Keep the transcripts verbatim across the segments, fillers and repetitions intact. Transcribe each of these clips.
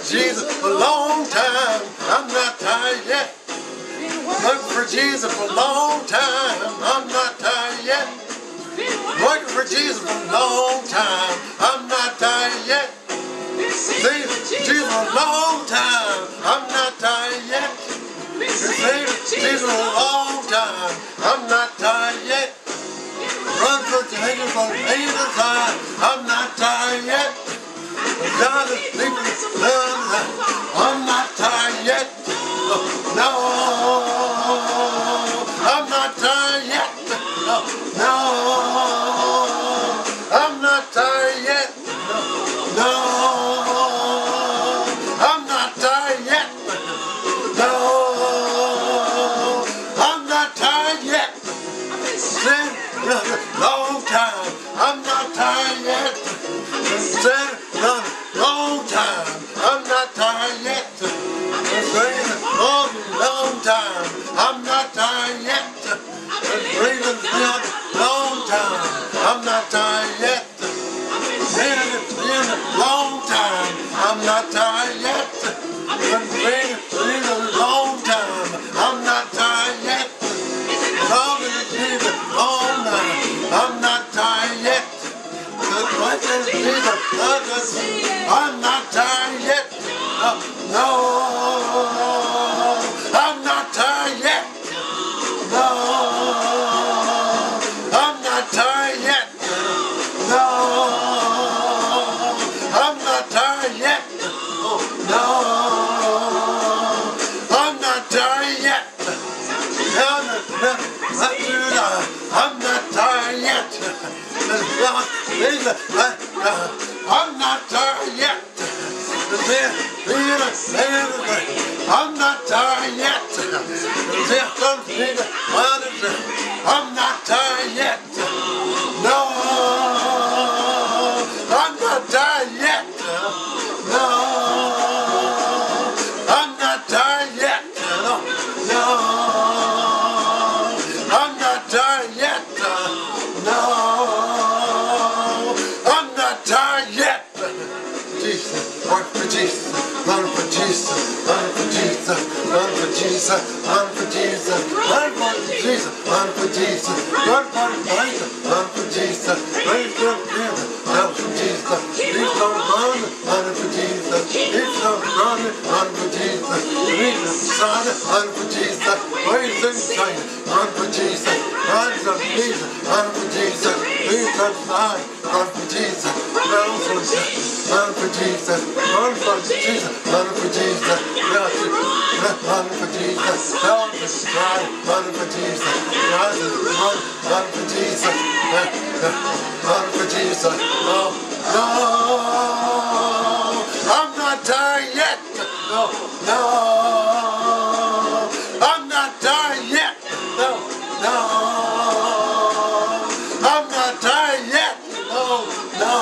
Jesus for a long time. I'm not tired yet. Working for Jesus for a long time. I'm not tired yet. Working for Jesus for a long time. I'm not tired yet. See Jesus for a long time. I'm not tired yet. See Jesus for a long time. I'm not tired yet. Run for Jesus for the time. I'm not tired yet. God is sleeping. I'm not tired yet. No, I'm not tired yet. No, I'm not tired yet. No, I'm not tired yet. No, I'm not tired yet. Long time. I'm not tired yet. Long time. I'm not tired yet. Long, long time. I'm not tired yet. Breathing long time. I'm not tired yet. Long time. I'm not tired yet. Breathing long time. I'm not tired yet. Long time. I'm not tired yet. I'm not tired yet. No, I'm not tired yet. No, I'm not tired yet. No, I'm not tired yet. No, I'm not tired yet. No, no, no, I'm not tired yet. I'm not tired yet. I'm not tired yet. I'm not tired yet. No, I'm not tired yet. No, I'm not tired yet. No, I'm not tired yet. No, I'm not tired yet. Jesus, work for Jesus, run for Jesus, run for Jesus, run for Jesus, run for Jesus, run for Jesus, run for Jesus, run for Jesus, run for Jesus, praise the Lord, run for Jesus, please don't run, run for Jesus, please don't run, run for Jesus, please the Son, run for Jesus, praise the Son, run for Jesus, run for Jesus, run for Jesus, please the Son, run for Jesus, run for Jesus, run for Jesus, run for Jesus, run for Jesus, run for Jesus, run for Jesus, run for Jesus, run, run, run for Jesus, run for Jesus. No, no, I'm not tired yet. No, no, I'm not tired yet. No, no, I'm not tired yet. No, no,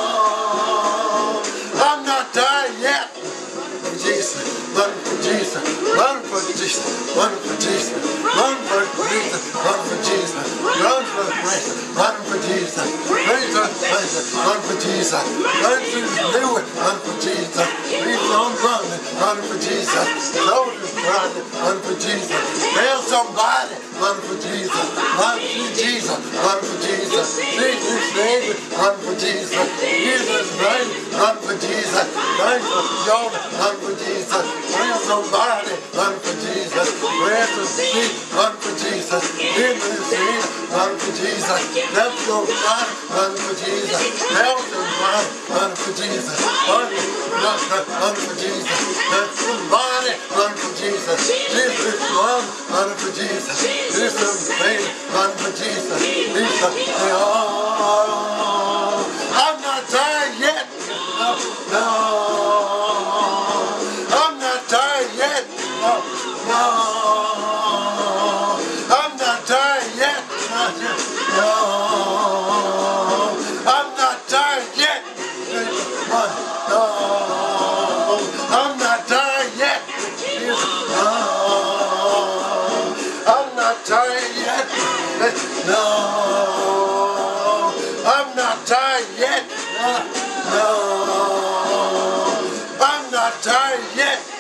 I'm not tired yet. Jesus, run for Jesus, run for Jesus, run for Jesus, run for Jesus, run for Jesus, run for grace, run for Jesus, praise the praise, run for Jesus, run to do it, run for Jesus, please don't run, run for Jesus, soldiers run, run for Jesus, tell somebody, run for Jesus, run for Jesus, run for Jesus, Jesus name, run for Jesus, Jesus name, run for Jesus, run for John, run for Jesus, tell somebody, run for Jesus, where's the sea, run for Jesus, in the sea, run for Jesus, left your mind, run for Jesus, help your mind, run for Jesus, run, run, run for Jesus, let somebody run for Jesus, Jesus run, run for Jesus, this is faith, run for Jesus, this is, oh, I'm not tired yet, no, no, I'm not tired yet, no, no, I'm not tired yet, no, I'm not tired yet, no, I'm not tired yet, no, I'm not tired yet, no, I'm not tired yet, no, I'm not not tired yet.